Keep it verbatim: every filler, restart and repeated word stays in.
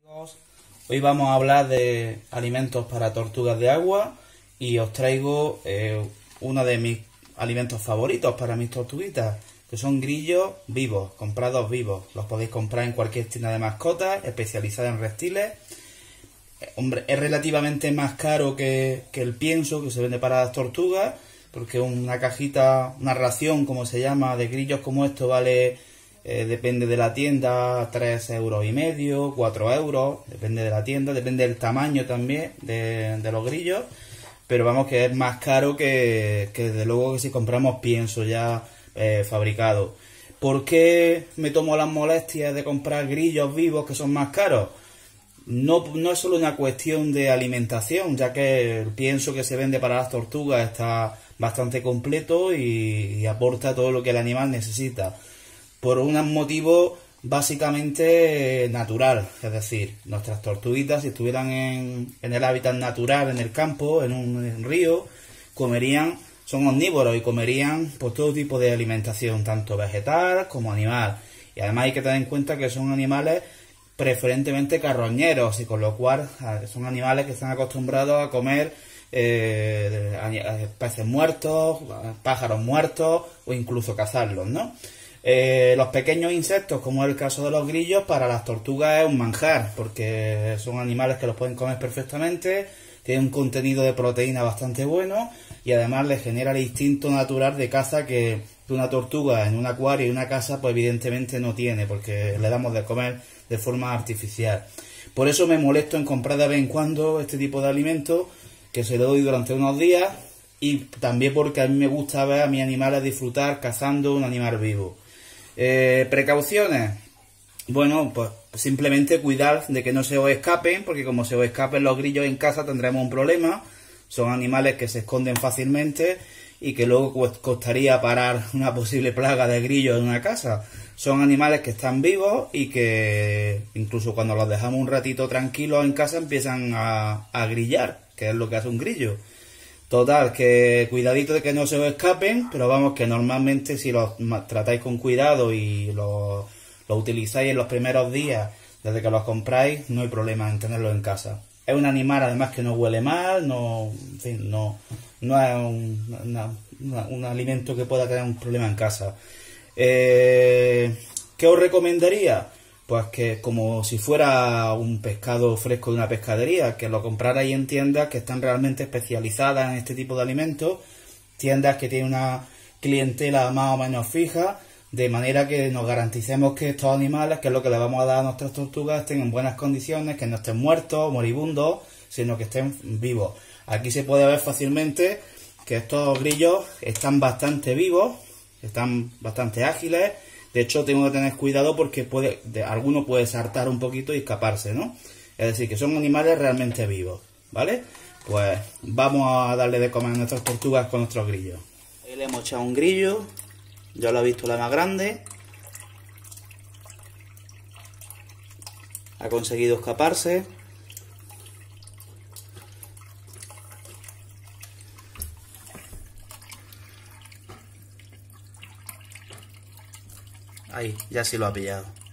Hoy vamos a hablar de alimentos para tortugas de agua y os traigo eh, uno de mis alimentos favoritos para mis tortuguitas, que son grillos vivos, comprados vivos. Los podéis comprar en cualquier tienda de mascotas especializada en reptiles. Eh, hombre, es relativamente más caro que, que el pienso que se vende para las tortugas, porque una cajita, una ración como se llama, de grillos como esto vale... Eh, depende de la tienda, tres euros y medio, cuatro euros, depende de la tienda, depende del tamaño también de, de los grillos, pero vamos que es más caro que, que desde luego que si compramos pienso ya eh, fabricado. ¿Por qué me tomo las molestias de comprar grillos vivos que son más caros? No, no es solo una cuestión de alimentación, ya que el pienso que se vende para las tortugas está bastante completo y, y aporta todo lo que el animal necesita. Por un motivo básicamente natural, es decir, nuestras tortuguitas, si estuvieran en, en el hábitat natural, en el campo, en un, en un río, comerían, son omnívoros y comerían pues, todo tipo de alimentación, tanto vegetal como animal. Y además hay que tener en cuenta que son animales preferentemente carroñeros, y con lo cual son animales que están acostumbrados a comer eh, peces muertos, pájaros muertos o incluso cazarlos, ¿no? Eh, los pequeños insectos, como es el caso de los grillos, para las tortugas es un manjar, porque son animales que los pueden comer perfectamente, tienen un contenido de proteína bastante bueno y además les genera el instinto natural de caza que una tortuga en un acuario y una casa pues evidentemente no tiene, porque le damos de comer de forma artificial. Por eso me molesto en comprar de vez en cuando este tipo de alimentos, que se lo doy durante unos días, y también porque a mí me gusta ver a mis animales disfrutar cazando un animal vivo. Eh, precauciones, bueno, pues simplemente cuidar de que no se os escapen, porque como se os escapen los grillos en casa tendremos un problema. Son animales que se esconden fácilmente y que luego costaría parar una posible plaga de grillos en una casa. Son animales que están vivos y que incluso cuando los dejamos un ratito tranquilos en casa empiezan a, a grillar, que es lo que hace un grillo. Total, que cuidadito de que no se os escapen, pero vamos que normalmente si los tratáis con cuidado y los, los utilizáis en los primeros días, desde que los compráis, no hay problema en tenerlos en casa. Es un animal además que no huele mal, no, en fin, no, no es un, una, una, un alimento que pueda tener un problema en casa. Eh, ¿Qué os recomendaría? Pues que como si fuera un pescado fresco de una pescadería, que lo comprarais en tiendas que están realmente especializadas en este tipo de alimentos, tiendas que tienen una clientela más o menos fija, de manera que nos garanticemos que estos animales, que es lo que le vamos a dar a nuestras tortugas, estén en buenas condiciones, que no estén muertos, moribundos, sino que estén vivos. Aquí se puede ver fácilmente que estos grillos están bastante vivos, están bastante ágiles. De hecho, tengo que tener cuidado porque puede, de, alguno puede saltar un poquito y escaparse, ¿no? Es decir, que son animales realmente vivos, ¿vale? Pues vamos a darle de comer a nuestras tortugas con nuestros grillos. Ahí le hemos echado un grillo, ya lo ha visto la más grande. Ha conseguido escaparse. Ahí, ya sí lo ha pillado.